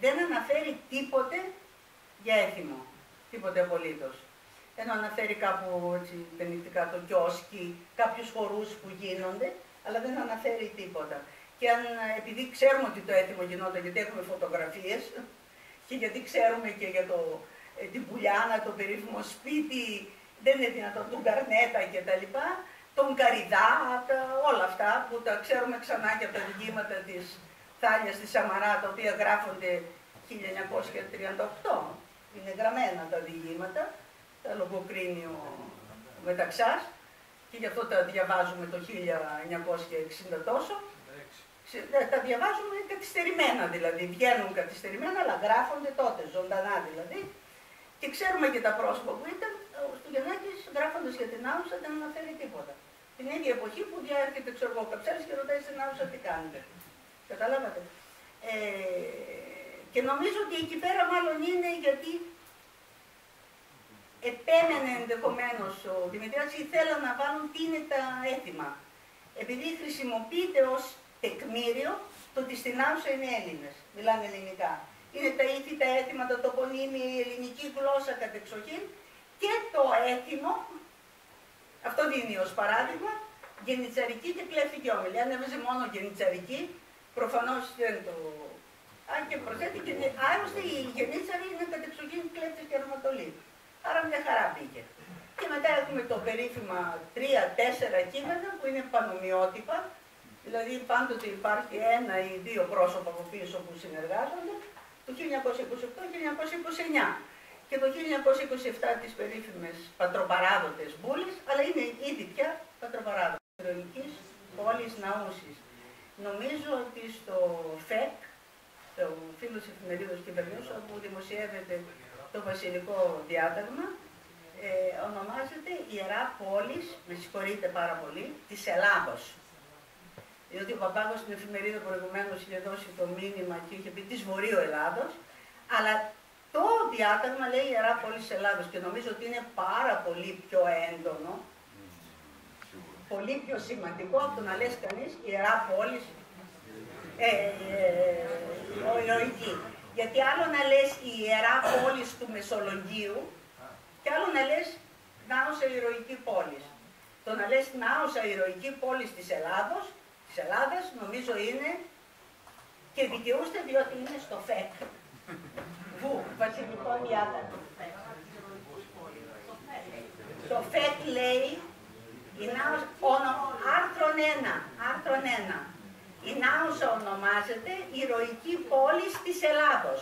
δεν αναφέρει τίποτε για έθιμο, τίποτε απολύτως. Ενώ αναφέρει κάπου έτσι, πενικτικά το κιόσκι, κάποιους χορούς που γίνονται, αλλά δεν αναφέρει τίποτα. Και αν, επειδή ξέρουμε ότι το έθιμο γινόταν, γιατί έχουμε φωτογραφίες, και γιατί ξέρουμε και για την Πουλιάνα, το περίφημο σπίτι, δεν είναι δυνατόν, τον Καρνέτα κτλ. Τον Καριδά, όλα αυτά που τα ξέρουμε ξανά και από τα διηγήματα της Θάλιας της Σαμαρά, τα οποία γράφονται 1938. Είναι γραμμένα τα διηγήματα, τα λογοκρίνει ο Μεταξάς, και γι' αυτό τα διαβάζουμε το 1960 τόσο. Τα διαβάζουμε καθυστερημένα δηλαδή, βγαίνουν καθυστερημένα, αλλά γράφονται τότε, ζωντανά δηλαδή. Και ξέρουμε και τα πρόσωπα που ήταν, ο Στουγεννάκης γράφοντας για την Άουσα δεν αναφέρει τίποτα. Την ίδια εποχή που διέρχεται, ξέρω εγώ, ο Καψάρης και ρωτάει στην Άουσα τι κάνετε. Καταλάβατε. Και νομίζω ότι εκεί πέρα μάλλον είναι γιατί επέμενε ενδεχομένως ο Δημητριάδης, ήθελαν να βάλουν τι είναι τα έθιμα. Επειδή χρησιμοποιείται ως τεκμήριο το ότι στην Άουσα είναι Έλληνες, μιλάνε ελληνικά. Είναι τα ήθη, τα έθιμα, τα τοπονύμια, η ελληνική γλώσσα κατεξοχήν και το έθιμο, αυτό δίνει ως παράδειγμα, γενιτσαρική και κλέφτη όμιλη. Αν έβαζε μόνο γενιτσαρική, προφανώς δεν το... Αν και προσθέτει και άλλωστε η γενίτσαρη είναι κατεξοχήν κλέφτης και αρματολή. Άρα μια χαρά πήγε. Και μετά έχουμε το περίφημα 3-4 κείμενα που είναι πανομοιότυπα, δηλαδή πάντοτε υπάρχει ένα ή δύο πρόσωπα από πίσω που συνεργάζονται, το 1928-1929 και το 1927 τις περίφημες πατροπαράδοτες μπούλες, αλλά είναι ήδη πια πατροπαράδοτες ηρωικής πόλης Ναούσης. Νομίζω ότι στο ΦΕΚ, το Φίλος Εφημερίδος Κυβερνούς, όπου δημοσιεύεται το βασιλικό διάταγμα, ονομάζεται Ιερά Πόλης, με συγχωρείτε πάρα πολύ, της Ελλάδος. Διότι ο Παπάγος στην εφημερίδα προηγουμένως είχε δώσει το μήνυμα και είχε πει της Βορείου Ελλάδος, αλλά το διάταγμα λέει Ιερά Πόλη της Ελλάδος και νομίζω ότι είναι πάρα πολύ πιο έντονο, πολύ πιο σημαντικό από το να λες κανείς Ιερά Πόλη ηρωική. Γιατί άλλο να λες η Ιερά Πόλη του Μεσολογγίου και άλλο να λες Νάωσα ηρωική πόλη. Το να λες Νάωσα ηρωική πόλη της Ελλάδος, της Ελλάδας, νομίζω είναι και δικαιούστε διότι είναι στο ΦΕΚ. Βου, βασιλικό διάταγμα. Το ΦΕΚ λέει, άρθρον 1, η Νάωσα ονομάζεται ηρωική πόλη της Ελλάδος.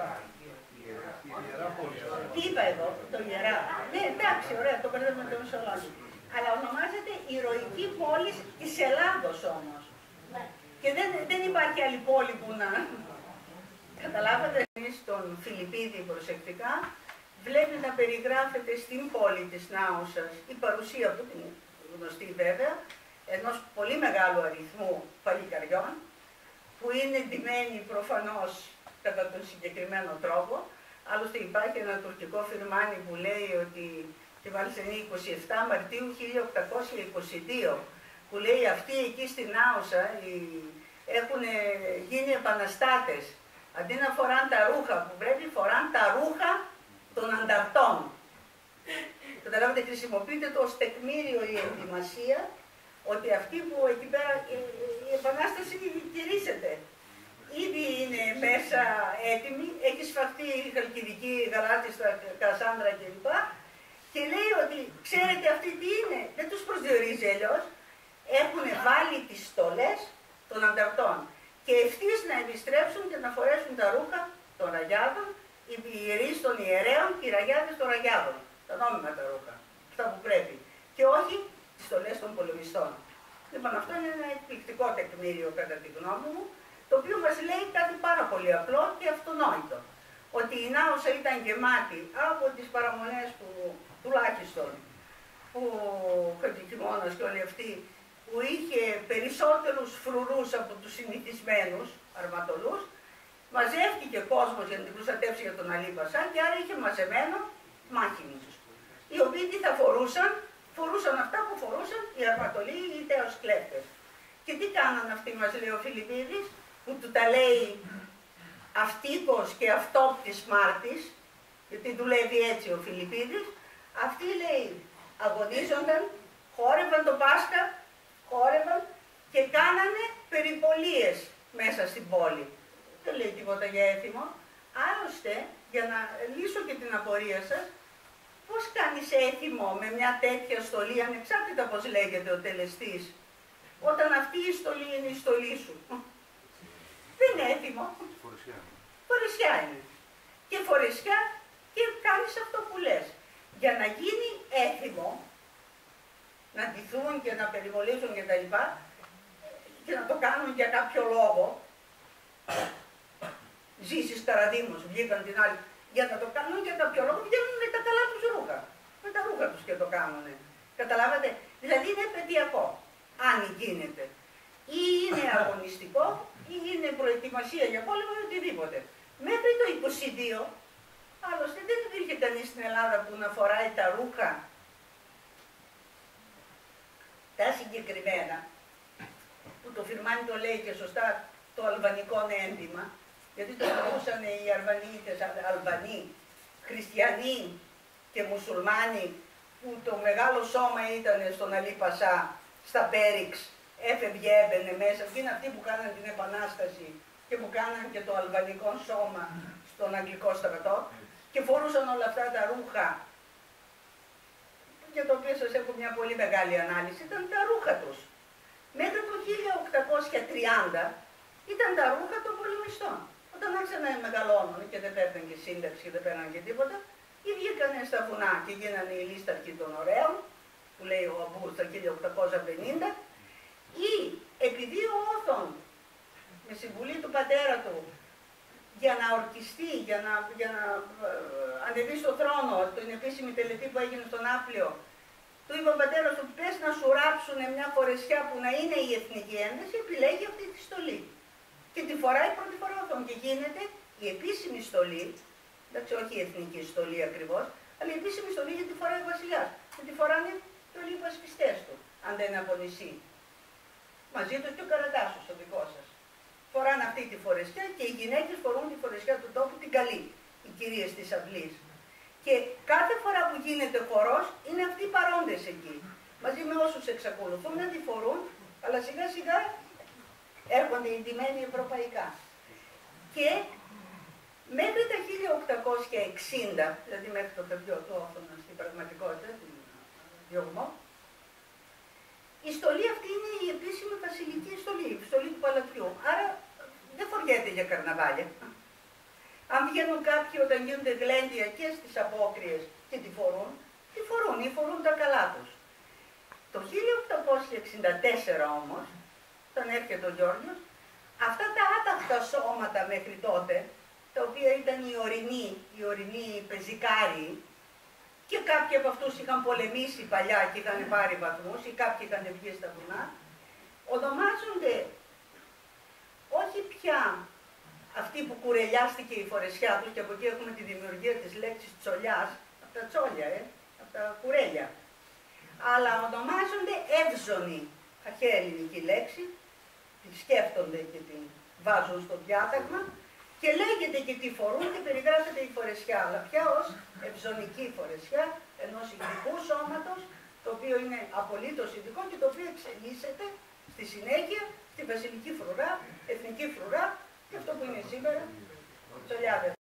Τι είπα εδώ, το Ιερά. Ναι, εντάξει, ωραία, το παίρνουμε με το Μεσολόγιο. Αλλά ονομάζεται ηρωική πόλη της Ελλάδος όμως. Και δεν υπάρχει άλλη πόλη που να... Καταλάβατε, στον Φιλιππίδη προσεκτικά, βλέπει να περιγράφεται στην πόλη της Νάουσας η παρουσία που είναι γνωστή βέβαια, ενός πολύ μεγάλου αριθμού παλικαριών, που είναι ντυμένοι προφανώς κατά τον συγκεκριμένο τρόπο. Άλλωστε υπάρχει ένα τουρκικό φιρμάνι που λέει ότι, και μάλιστα είναι 27 Μαρτίου 1822, που λέει αυτοί εκεί στην Άουσα έχουν γίνει επαναστάτες. Αντί να φοράν τα ρούχα που πρέπει, φοράν τα ρούχα των ανταρτών. Καταλάβετε, χρησιμοποιείται το ως τεκμήριο η ενδυμασία ότι αυτή που εκεί πέρα η επανάσταση κηρύσσεται. Ήδη είναι μέσα έτοιμη, έχει σφαχτεί η Χαλκιδική, η Γαλάτιστα, Κασάνδρα κλπ. Και λέει ότι ξέρετε αυτοί τι είναι, δεν τους προσδιορίζει αλλιώς. Έχουν βάλει τις στολές των ανταρτών και ευθύς να επιστρέψουν και να φορέσουν τα ρούχα των ραγιάδων, οι ιερείς των ιερέων και οι ραγιάδες των ραγιάδων. Τα νόμιμα τα ρούχα, αυτά που πρέπει. Και όχι τις στολές των πολεμιστών. Λοιπόν, αυτό είναι ένα εκπληκτικό τεκμήριο κατά τη γνώμη μου, το οποίο μας λέει κάτι πάρα πολύ απλό και αυτονόητο. Ότι η Νάουσα ήταν γεμάτη από τις παραμονές που τουλάχιστον που ο Χατζηχημώνας και όλοι αυτοί που είχε περισσότερους φρουρούς από τους συνηθισμένους αρματολούς, μαζεύτηκε κόσμος για να την προστατεύσει για τον Αλή Πασά και άρα είχε μαζεμένο μάχημους, οι οποίοι τι θα φορούσαν, φορούσαν αυτά που φορούσαν οι αρματολοί ή οι τέος κλέφτες. Και τι κάναν αυτοί, μας λέει ο Φιλιππίδης, που του τα λέει αυτίκος και αυτόπτης Μάρτης, γιατί δουλεύει έτσι ο Φιλιππίδης, αυτοί λέει αγωνίζονταν, χόρευαν το Πάσχα, χόρευαν και κάνανε περιπολίες μέσα στην πόλη. Δεν λέει τίποτα για έθιμο. Άλλωστε, για να λύσω και την απορία σας, πώς κάνεις έθιμο με μια τέτοια στολή, ανεξάρτητα πώς λέγεται ο τελεστής, όταν αυτή η στολή είναι η στολή σου? Δεν είναι έθιμο. Φορεσιά είναι. Και φορεσιά και κάνεις αυτό που λες. Για να γίνει έθιμο, να ντυθούν και να περιβολίζουν και τα λοιπά, και να το κάνουν για κάποιο λόγο, Ζήσης Καραδίμος, βγήκαν την άλλη, για να το κάνουν για κάποιο λόγο, βγαίνουν με τα καλά τους ρούχα. Με τα ρούχα τους και το κάνουνε. Καταλάβατε, δηλαδή είναι επαιτειακό, αν γίνεται. Ή είναι αγωνιστικό, ή είναι προετοιμασία για πόλεμο ή οτιδήποτε. Μέχρι το 22, άλλωστε δεν υπήρχε κανείς στην Ελλάδα που να φοράει τα ρούχα τα συγκεκριμένα, που το Φιρμάνι το λέει και σωστά, το αλβανικό ένδυμα, γιατί το φορούσαν οι Αλβανοί, χριστιανοί και μουσουλμάνοι, που το μεγάλο σώμα ήταν στον Αλή Πασά, στα Πέριξ, έφευγε, έμπαινε μέσα, και είναι αυτοί που κάναν την Επανάσταση και που κάναν και το αλβανικό σώμα στον Αγγλικό στρατό και φορούσαν όλα αυτά τα ρούχα, για το οποίο σας έχω μια πολύ μεγάλη ανάλυση, ήταν τα ρούχα τους. Μέχρι το 1830 ήταν τα ρούχα των πολεμιστών. Όταν άρχισαν να μεγαλώνουν και δεν παίρναν και σύνταξη και δεν παίρναν και τίποτα, ή βγήκαν στα βουνά και γίνανε οι λίσταρχοι των ωραίων, που λέει ο Αμπούρ το 1850, ή επειδή ο Όθων, με συμβουλή του πατέρα του, για να ορκιστεί, για να ανεβεί στο θρόνο, την επίσημη τελετή που έγινε στον Άφλιο, του είπε ο πατέρας του, πες να σου ράψουν μια φορεσιά που να είναι η εθνική ένδυση, επιλέγει αυτή τη στολή. Και τη φοράει πρώτη φορά Όθων και γίνεται η επίσημη στολή, εντάξει, όχι η εθνική στολή ακριβώς, αλλά η επίσημη στολή γιατί τη φοράει ο βασιλιάς. Και τη φοράνε και όλοι οι υπασπιστές του, αν δεν είναι από νησί. Μαζί του και ο Καρατάσος, ο δικός σας. Φοράνε αυτή τη φορεσιά και οι γυναίκες φορούν τη φορεσιά του τόπου την καλή, οι κυρίες της αυλής. Και κάθε φορά που γίνεται χορός είναι αυτοί παρόντες εκεί. Μαζί με όσους εξακολουθούν να τη φορούν, αλλά σιγά σιγά έρχονται οι ντυμένοι ευρωπαϊκά. Και μέχρι τα 1860, δηλαδή μέχρι το παιδιό του Όθωνα στην πραγματικότητα, την διωγμό, η στολή αυτή είναι η επίσημη βασιλική στολή, η στολή του παλατιού. Άρα δεν φοριέται για καρναβάλια. Αν βγαίνουν κάποιοι όταν γίνονται γλέντια και στις απόκριες και τη φορούν ή φορούν τα καλά τους. Το 1864 όμως, όταν έρχεται ο Γιώργος, αυτά τα άταχτα σώματα μέχρι τότε, τα οποία ήταν οι ορεινοί πεζικάριοι, και κάποιοι από αυτούς είχαν πολεμήσει παλιά και είχαν πάρει βαθμούς ή κάποιοι είχαν βγει στα βουνά, ονομάζονται όχι πια αυτή που κουρελιάστηκε η φορεσιά τους, και από εκεί έχουμε τη δημιουργία της λέξης τσολιάς, από τα τσόλια, από τα κουρέλια, αλλά ονομάζονται εύζωνοι, αρχαία ελληνική λέξη, τη σκέφτονται και την βάζουν στο διάταγμα, και λέγεται και τι φορούν και περιγράφεται η φορεσιά, αλλά πια ως ευζωνική φορεσιά ενός ειδικού σώματος, το οποίο είναι απολύτως ειδικό και το οποίο εξελίσσεται στη συνέχεια στη βασιλική φρουρά, εθνική φρουρά και αυτό που είναι σήμερα, τσολιάδες.